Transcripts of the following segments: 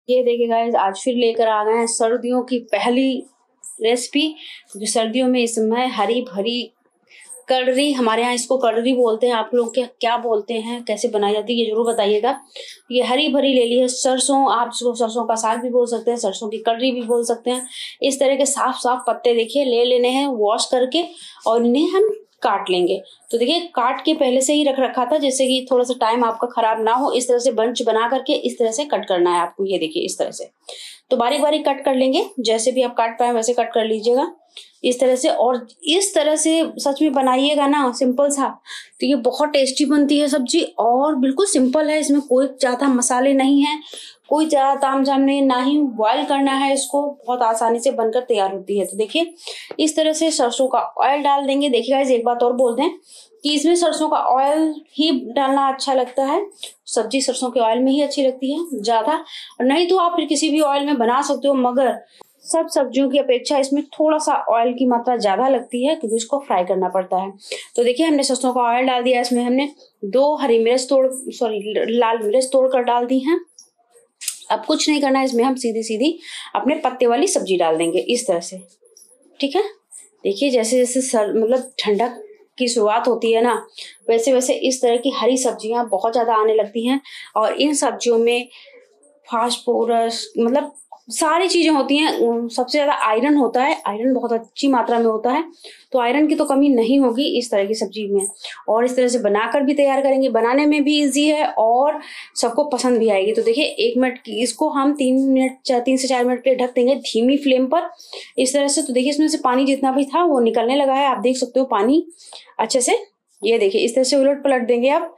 ये देखिए गाइस, आज फिर लेकर आ गए हैं सर्दियों की पहली रेसिपी। जो सर्दियों में इस समय हरी भरी कड़री, हमारे यहाँ इसको कड़री बोलते हैं, आप लोग क्या क्या बोलते हैं, कैसे बनाई जाती है ये जरूर बताइएगा। ये हरी भरी ले ली है सरसों, आप इसको सरसों का साग भी बोल सकते हैं, सरसों की कड़री भी बोल सकते हैं। इस तरह के साफ साफ पत्ते देखिए ले लेने हैं वॉश करके, और इन्हें हम काट लेंगे। तो देखिए काट के पहले से ही रख रखा था, जैसे कि थोड़ा सा टाइम आपका खराब ना हो। इस तरह से बंच बना करके इस तरह से कट करना है आपको। ये देखिए इस तरह से, तो बारीक बारीक कट कर लेंगे, जैसे भी आप काट पाए वैसे कट कर लीजिएगा इस तरह से। और इस तरह से सच में बनाइएगा ना सिंपल सा, तो ये बहुत टेस्टी बनती है सब्जी, और बिल्कुल सिंपल है। इसमें कोई ज्यादा मसाले नहीं है, कोई ज्यादा तामझाम नहीं, ना ही बॉयल करना है इसको, बहुत आसानी से बनकर तैयार होती है। तो देखिए इस तरह से सरसों का ऑयल डाल देंगे। देखिए गाइस, एक बात और बोल दें कि इसमें सरसों का ऑयल ही डालना अच्छा लगता है। सब्जी सरसों के ऑयल में ही अच्छी लगती है ज्यादा, नहीं तो आप फिर किसी भी ऑयल में बना सकते हो, मगर सब सब्जियों की अपेक्षा इसमें थोड़ा सा ऑयल की मात्रा ज्यादा लगती है, क्योंकि इसको फ्राई करना पड़ता है। तो देखिए हमने सरसों का ऑयल डाल दिया, इसमें हमने 2 हरी मिर्च लाल मिर्च तोड़ कर डाल दी हैं। अब कुछ नहीं करना है, इसमें हम सीधी सीधी अपने पत्ते वाली सब्जी डाल देंगे इस तरह से, ठीक है। देखिए जैसे जैसे मतलब ठंडक की शुरुआत होती है ना, वैसे वैसे इस तरह की हरी सब्जियां बहुत ज्यादा आने लगती हैं। और इन सब्जियों में फास्फोरस मतलब सारी चीजें होती हैं। सबसे ज्यादा आयरन होता है, आयरन बहुत अच्छी मात्रा में होता है, तो आयरन की तो कमी नहीं होगी इस तरह की सब्जी में। और इस तरह से बनाकर भी तैयार करेंगे, बनाने में भी इजी है और सबको पसंद भी आएगी। तो देखिए 1 मिनट की इसको हम 3 से 4 मिनट के लिए ढक देंगे धीमी फ्लेम पर इस तरह से। तो देखिए इसमें से पानी जितना भी था वो निकलने लगा है, आप देख सकते हो पानी अच्छे से। ये देखिए इस तरह से उलट पलट देंगे आप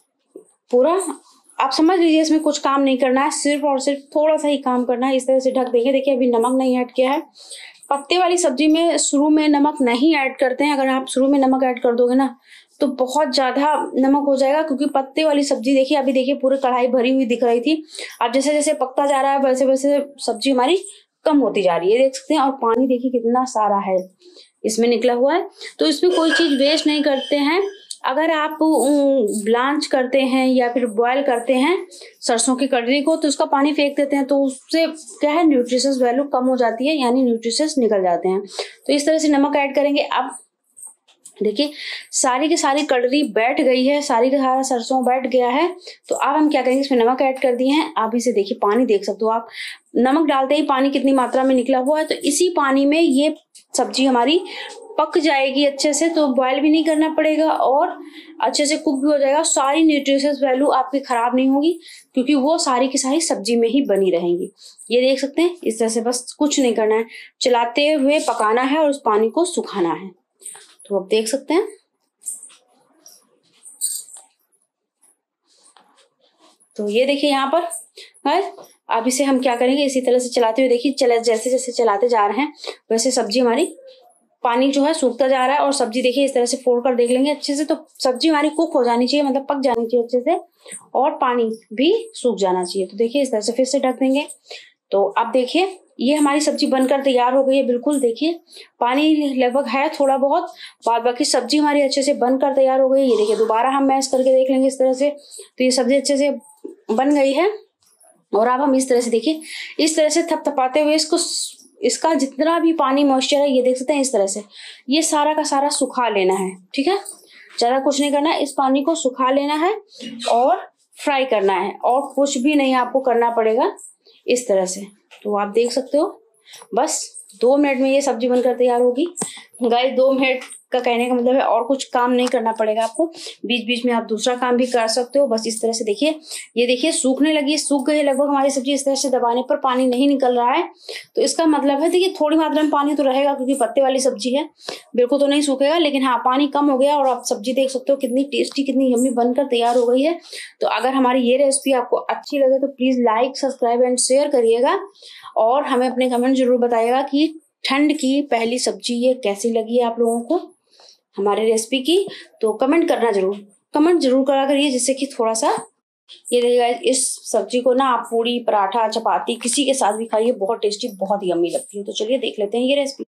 पूरा। आप समझ लीजिए इसमें कुछ काम नहीं करना है, सिर्फ और सिर्फ थोड़ा सा ही काम करना है। इस तरह से ढक देंगे। देखिए अभी नमक नहीं ऐड किया है। पत्ते वाली सब्जी में शुरू में नमक नहीं ऐड करते हैं। अगर आप शुरू में नमक ऐड कर दोगे ना तो बहुत ज्यादा नमक हो जाएगा, क्योंकि पत्ते वाली सब्जी देखिए अभी देखिए पूरी कढ़ाई भरी हुई दिख रही थी। अब जैसे जैसे पकता जा रहा है वैसे वैसे सब्जी हमारी कम होती जा रही है, देख सकते हैं। और पानी देखिए कितना सारा है इसमें निकला हुआ है। तो इसमें कोई चीज वेस्ट नहीं करते हैं। अगर आप ब्लांच करते हैं या फिर बॉयल करते हैं सरसों की कड़री को, तो उसका पानी फेंक देते हैं, तो उससे क्या है न्यूट्रिशंस वैल्यू कम हो जाती है, यानी न्यूट्रिशंस निकल जाते हैं। तो इस तरह से नमक ऐड करेंगे। अब देखिए सारी की सारी कड़री बैठ गई है, सारी का सारा सरसों बैठ गया है। तो अब हम क्या करेंगे, इसमें नमक ऐड कर दिए हैं। आप इसे देखिए पानी देख सकते हो आप, नमक डालते ही पानी कितनी मात्रा में निकला हुआ है। तो इसी पानी में ये सब्जी हमारी पक जाएगी अच्छे से, तो बॉयल भी नहीं करना पड़ेगा और अच्छे से कुक भी हो जाएगा। सारी न्यूट्रिशंस वैल्यू आपकी खराब नहीं होगी, क्योंकि वो सारी की सारी सब्जी में ही बनी रहेंगी। ये देख सकते हैं इस तरह से, बस कुछ नहीं करना है, चलाते हुए पकाना है और उस पानी को सुखाना है। तो आप देख सकते हैं। तो ये देखिए यहाँ पर है। अब इसे हम क्या करेंगे, इसी तरह से चलाते हुए देखिए जैसे जैसे चलाते जा रहे हैं वैसे सब्जी हमारी पानी जो है सूखता जा रहा है। और सब्जी देखिए इस तरह से फोड़ कर देख लेंगे अच्छे से, तो सब्जी हमारी कुक हो जानी चाहिए, मतलब पक जानी चाहिए अच्छे से, और पानी भी सूख जाना चाहिए। तो देखिए इस तरह से फिर से ढक देंगे। तो अब देखिए ये हमारी सब्जी बनकर तैयार हो गई है बिल्कुल। देखिए पानी लगभग है थोड़ा बहुत, बाद बाकी सब्जी हमारी अच्छे से बनकर तैयार हो गई। ये देखिए दोबारा हम मैश करके देख लेंगे इस तरह से, तो ये सब्जी अच्छे से बन गई है। और अब हम इस तरह से देखिए इस तरह से थपथपाते हुए इसका जितना भी पानी मॉइस्चर है, ये देख सकते हैं इस तरह से, ये सारा का सारा सुखा लेना है, ठीक है। ज्यादा कुछ नहीं करना है, इस पानी को सुखा लेना है और फ्राई करना है, और कुछ भी नहीं आपको करना पड़ेगा इस तरह से। तो आप देख सकते हो बस 2 मिनट में ये सब्जी बनकर तैयार होगी। गाइस 2 मिनट का कहने का मतलब है और कुछ काम नहीं करना पड़ेगा आपको, बीच बीच में आप दूसरा काम भी कर सकते हो। बस इस तरह से देखिए, ये देखिए सूखने लगी, सूख गई लगभग हमारी सब्जी। इस तरह से दबाने पर पानी नहीं निकल रहा है, तो इसका मतलब है देखिए थोड़ी मात्रा में पानी तो रहेगा, क्योंकि पत्ते वाली सब्जी है, बिल्कुल तो नहीं सूखेगा, लेकिन हाँ पानी कम हो गया। और आप सब्जी देख सकते हो कितनी टेस्टी कितनी यम्मी बनकर तैयार हो गई है। तो अगर हमारी ये रेसिपी आपको अच्छी लगे तो please like subscribe and share करिएगा, और हमें अपने कमेंट जरूर बताइएगा कि ठंड की पहली सब्जी ये कैसी लगी है आप लोगों को हमारे रेसिपी की। तो कमेंट जरूर करा करिए, जिससे कि थोड़ा सा ये देखिएगा इस सब्जी को ना आप पूरी पराठा चपाती किसी के साथ भी खाइए, बहुत टेस्टी बहुत यम्मी लगती है। तो चलिए देख लेते हैं ये रेसिपी।